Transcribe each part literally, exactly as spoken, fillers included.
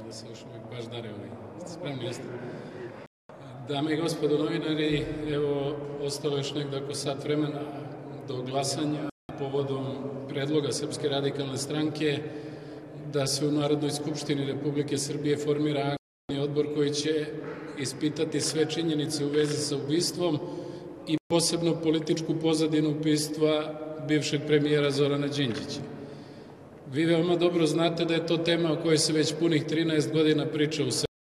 da se još uvijek baš dare ovi. Spremni jeste. Dame i gospodo novinari, evo, ostalo još nekdo oko sat vremena do glasanja povodom predloga Srpske radikalne stranke da se u Narodnoj skupštini Republike Srbije formira anketni odbor koji će ispitati sve činjenice u vezi sa ubistvom i posebno političku pozadinu ubistva bivšeg premijera Zorana Đinđića. Vi veoma dobro znate da je to tema o kojoj se već punih trinaest godina priča u Srbiji.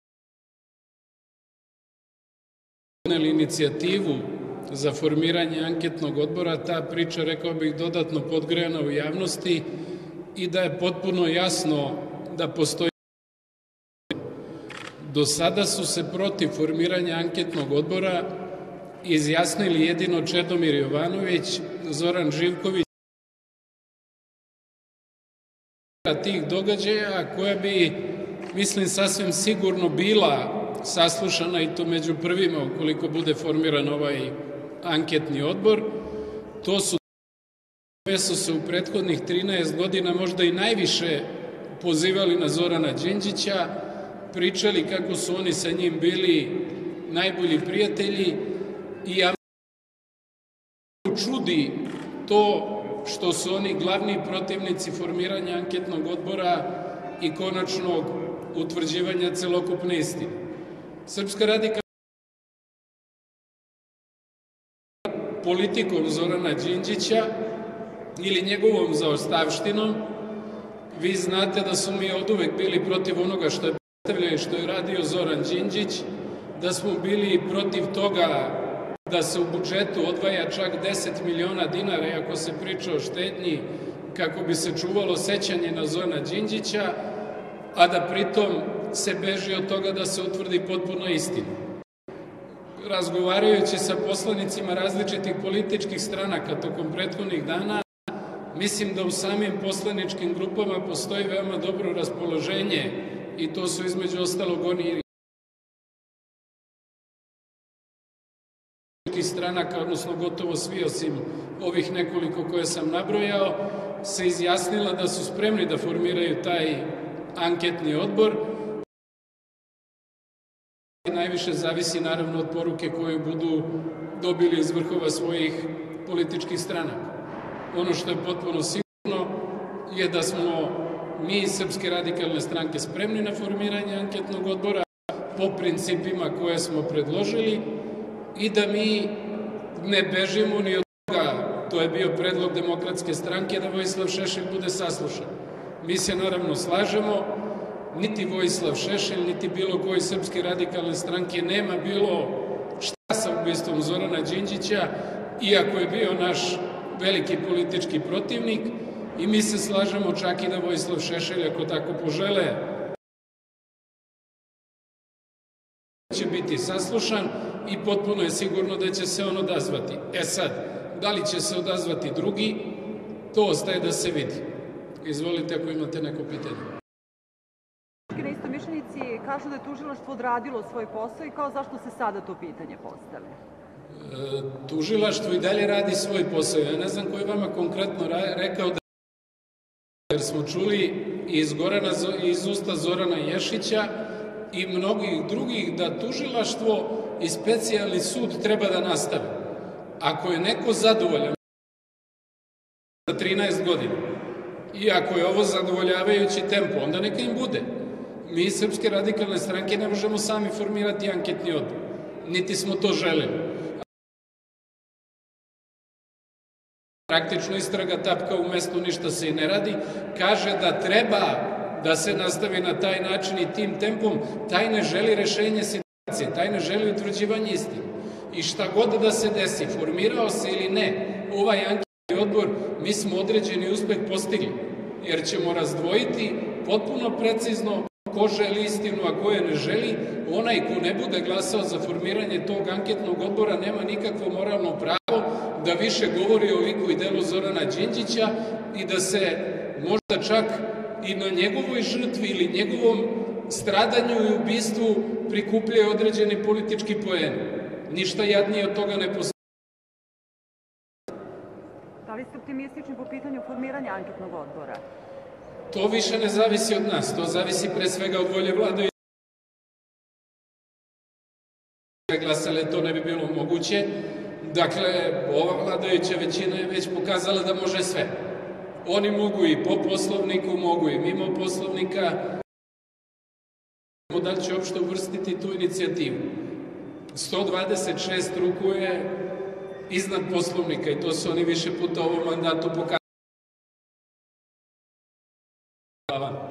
Inicijativu za formiranje anketnog odbora, ta priča, rekao bih, dodatno podgrejana u javnosti i da je potpuno jasno da postoji. Do sada su se protiv formiranja anketnog odbora izjasnili jedino Čedomir Jovanović, Zoran Živković, tih događaja koja bi, mislim, sasvim sigurno bila saslušana i to među prvima ukoliko bude formiran ovaj anketni odbor. To su koje su se u prethodnih trinaest godina možda i najviše pozivali na Zorana Đinđića, pričali kako su oni sa njim bili najbolji prijatelji i ja čudi to što su oni glavni protivnici formiranja anketnog odbora i konačnog utvrđivanja celokupne istine. Srpska radikalna politikom Zorana Đinđića ili njegovom zaostavštinom, vi znate da su mi oduvek bili protiv onoga što je predstavljao i što je radio Zoran Đinđić, da smo bili protiv toga da se u budžetu odvaja čak deset miliona dinara, iako se priča o štednji, kako bi se čuvalo sećanje na Zorana Đinđića, a da pritom se beži od toga da se utvrdi potpuno istina. Razgovarajući sa poslanicima različitih političkih stranaka tokom prethodnih dana, mislim da u samim poslaničkim grupama postoji veoma dobro raspoloženje i to su između ostalog oni stranaka, odnosno gotovo svi osim ovih nekoliko koje sam nabrojao, se izjasnila da su spremni da formiraju taj anketni odbor. Najviše zavisi naravno od poruke koju budu dobili iz vrhova svojih političkih stranaka. Ono što je potpuno sigurno je da smo mi iz Srpske radikalne stranke spremni na formiranje anketnog odbora po principima koje smo predložili i da mi ne bežimo ni od toga, to je bio predlog Demokratske stranke, da Vojislav Šešelj bude saslušan. Mi se naravno slažemo, niti Vojislav Šešelj, niti bilo koji Srpske radikalne stranke nema bilo šta sa ubistvom Zorana Đinđića, iako je bio naš veliki politički protivnik, i mi se slažemo čak i da Vojislav Šešelj, ako tako požele, će biti saslušan i potpuno je sigurno da će se on odazvati. E sad, da li će se odazvati drugi, to ostaje da se vidi. Izvolite ako imate neko pitanje. Neistomišljenici kažu da je tužilaštvo odradilo svoj posao i kao zašto se sada to pitanje postavlja? Tužilaštvo i dalje radi svoj posao. Ja ne znam ko je vama konkretno rekao da, jer smo čuli iz, Gorana, iz usta Zorana Ješića i mnogih drugih da tužilaštvo i specijalni sud treba da nastave. Ako je neko zadovoljan za trinaest godina i ako je ovo zadovoljavajući tempo, onda neka im bude. Mi iz Srpske radikalne stranke ne možemo sami formirati anketni odbor, niti smo to želeli. Praktično istraga tapka u mestu, ništa se i ne radi, kaže da treba da se nastavi na taj način i tim tempom, taj ne želi rešenje situacije, taj ne želi utvrđivanje istine. I šta god da se desi, formirao se ili ne, ovaj anketni odbor, mi smo određeni uspeh postigli, jer ćemo razdvojiti potpuno precizno ko želi istinu, a ko je ne želi. Onaj ko ne bude glasao za formiranje tog anketnog odbora nema nikakvo moralno pravo da više govori o liku i delu Zorana Đinđića i da se možda čak i na njegovoj žrtvi ili njegovom stradanju i ubistvu prikupljaju određeni politički poeni. Ništa jadnije od toga ne postoji. Da li ste optimistični po pitanju formiranja anketnog odbora? To više ne zavisi od nas, to zavisi pre svega od volje vladajućih. Glasale, to ne bi bilo moguće. Dakle, ova vladajuća većina je već pokazala da može sve. Oni mogu i po poslovniku, mogu i mimo poslovnika. Da li će uopšte uvrstiti tu inicijativu? sto dvadeset šest ruku je iznad poslovnika i to su oni više puta u ovom mandatu pokazali. Hvala.